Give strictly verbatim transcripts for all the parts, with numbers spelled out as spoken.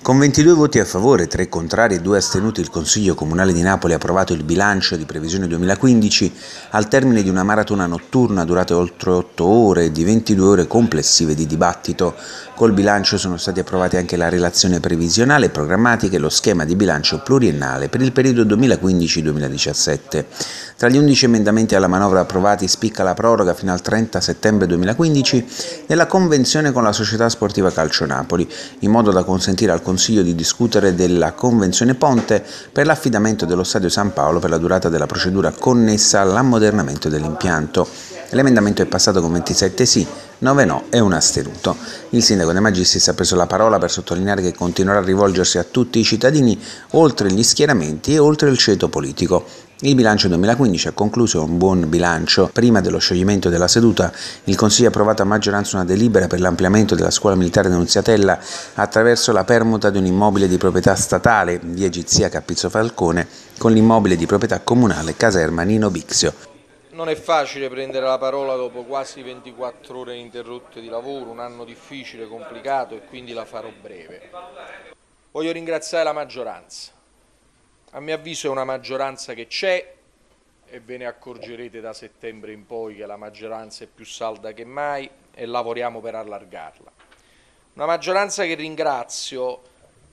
Con ventidue voti a favore, tre contrari e due astenuti, il Consiglio Comunale di Napoli ha approvato il bilancio di previsione duemilaquindici al termine di una maratona notturna durata oltre otto ore e di ventidue ore complessive di dibattito. Col bilancio sono stati approvati anche la relazione previsionale e programmatica e lo schema di bilancio pluriennale per il periodo duemilaquindici duemiladiciassette. Tra gli undici emendamenti alla manovra approvati spicca la proroga fino al trenta settembre duemilaquindici della convenzione con la Società Sportiva Calcio Napoli, in modo da consentire al Consiglio di discutere della Convenzione Ponte per l'affidamento dello Stadio San Paolo per la durata della procedura connessa all'ammodernamento dell'impianto. L'emendamento è passato con ventisette sì, nove no e un astenuto. Il sindaco De Magistris ha preso la parola per sottolineare che continuerà a rivolgersi a tutti i cittadini oltre gli schieramenti e oltre il ceto politico. Il bilancio duemilaquindici ha concluso un buon bilancio. Prima dello scioglimento della seduta, il Consiglio ha approvato a maggioranza una delibera per l'ampliamento della scuola militare Nunziatella attraverso la permuta di un immobile di proprietà statale, via Gizia Capizzo Falcone, con l'immobile di proprietà comunale Caserma Nino Bixio. Non è facile prendere la parola dopo quasi ventiquattro ore ininterrotte di lavoro, un anno difficile, complicato, e quindi la farò breve. Voglio ringraziare la maggioranza. A mio avviso è una maggioranza che c'è e ve ne accorgerete da settembre in poi che la maggioranza è più salda che mai e lavoriamo per allargarla. Una maggioranza che ringrazio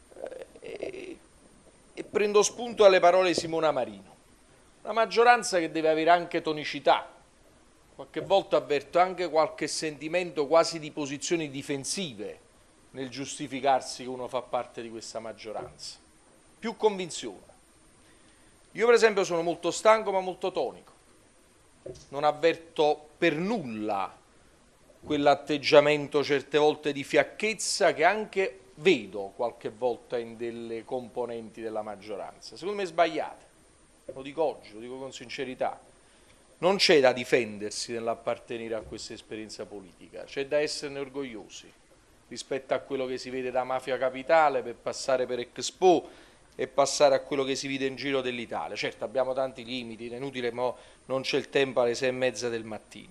e, e prendo spunto dalle parole di Simona Marino. Una maggioranza che deve avere anche tonicità. Qualche volta avverto anche qualche sentimento quasi di posizioni difensive nel giustificarsi che uno fa parte di questa maggioranza. Più convinzione. Io per esempio sono molto stanco ma molto tonico, non avverto per nulla quell'atteggiamento certe volte di fiacchezza che anche vedo qualche volta in delle componenti della maggioranza. Secondo me è sbagliata, lo dico oggi, lo dico con sincerità. Non c'è da difendersi nell'appartenere a questa esperienza politica, c'è da esserne orgogliosi rispetto a quello che si vede da Mafia Capitale per passare per Expo e passare a quello che si vede in giro dell'Italia. Certo, abbiamo tanti limiti, è inutile, ma non c'è il tempo alle sei e mezza del mattino.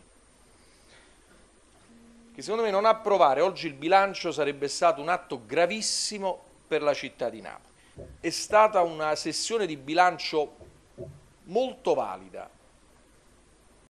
Che secondo me non approvare oggi il bilancio sarebbe stato un atto gravissimo per la città di Napoli. È stata una sessione di bilancio molto valida,